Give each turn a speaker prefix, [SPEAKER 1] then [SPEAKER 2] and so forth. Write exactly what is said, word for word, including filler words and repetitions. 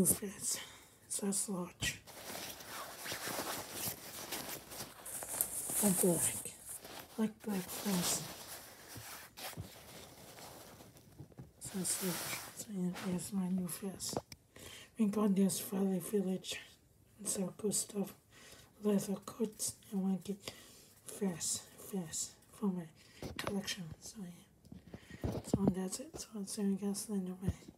[SPEAKER 1] face. It's large. And black. Like black face. That's large. So yeah, here's my new face. We got this Valley Village and sell good stuff. Leather coats and want to get face, face for my collection. So yeah. So that's it. So I'll see you guys later. Bye.